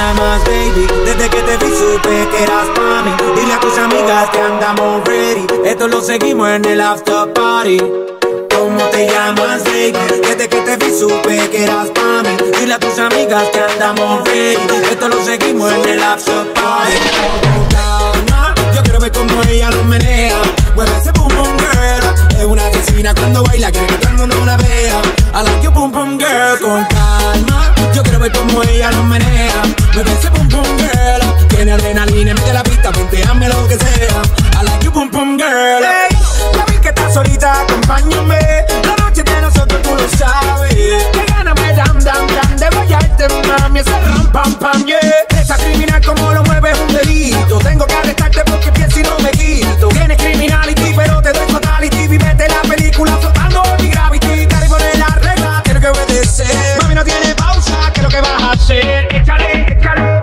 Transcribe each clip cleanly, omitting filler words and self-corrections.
llamas, baby? Desde que te vi supe que eras pa' mí. Dile a tus amigas que andamos ready. Esto lo seguimos en el after party. ¿Cómo te llamas, baby? Desde que te vi supe que eras pa' mí. Dile a tus amigas que andamos ready. Esto lo seguimos en el after party. Calma, yo quiero ver cómo ella lo menea. Mueve ese boom boom girl. Es una asesina cuando baila, quiere que todo el mundo la vea. I like you boom boom girl. Con calma, yo quiero ver cómo ella lo menea. Mueve ese boom boom girl. Tiene adrenalina, mete la pista, ponteame lo que sea. I like you boom boom girl. Hey, ya vi que estás solita, acompáñame. La noche de nosotros tú lo sabes. Que gana me dam dam dam de fallarte, mami. Ese ram pam pam, yeah. Esa criminal como lo mueve es un delito. Tengo que arrestarte porque pienso y no me quito. Tienes criminality pero te doy fatality. Vivete la película flotando en mi gravity. Cari pone la regla, tienes que obedecer. Mami no tiene pausa, ¿qué es lo que vas a hacer? Échale, échale,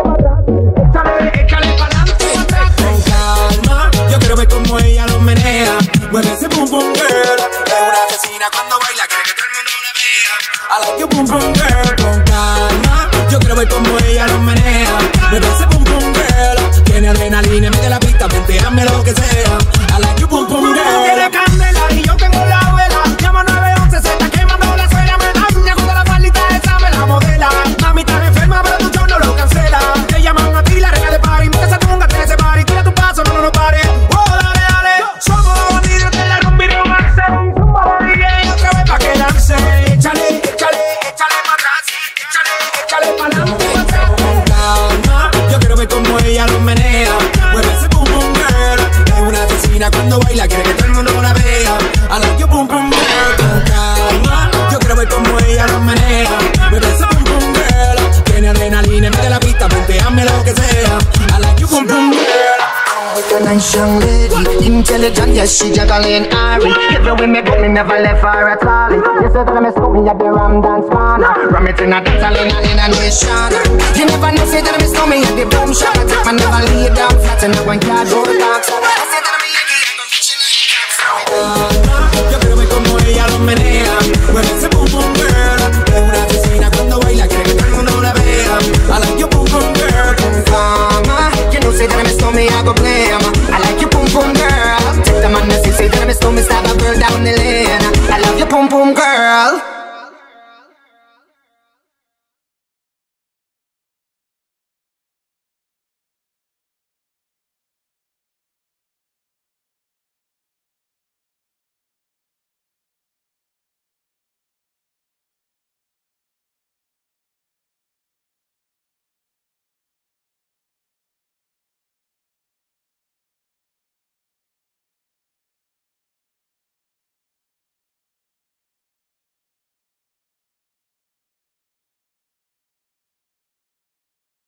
échale para adelante. Con calma, yo quiero ver cómo ella lo menea. Mueve ese boom boom girl. Es una asesina cuando baila, quiere que todo el mundo la vea. I like you boom boom girl. Con calma, yo quiero ver cómo ella lo menea. Mueve ese boom boom girl. Tiene adrenalina, mete la pista, ponteame lo que sea. I like you boom boom girl. Tiene candela y yo tengo la vela. Llama 911, se está quemando la suela. Me daña cuando la maldita esa me la modela. Mami estás enferma pero tu show no lo cancela. Te llaman a ti la reina de party. Mete esa tunga, tiene ese party. Tira tu paso, no, no pare. Oh, dale, dale. Somos los bandidos de la rumba y romance. Zumba la DJ otra vez pa' que lance. Échale, échale, échale pa' atrás. Échale, échale pa' adelante. Con calma, yo quiero ver cómo ella lo menea. Mueve ese boom boom girl. Es una asesina cuando baila, quiere que todo el mundo la vea. I like you boom boom girl. Con calma, yo quiero ver cómo ella lo menea. Mueve ese boom boom girl. Tiene adrenalina, mete la pista, ponteame lo que sea. I like you boom boom girl. A nice young lady, intelligent, yes, she juggling Ari. Everywhere me go, me never left her at all. You said that I miss me at the Ram Dance Man. Ram it in a dance, in a nation. You never know, say that I miss me at the boom shop. I take my never lay down flat in a one cardboard box.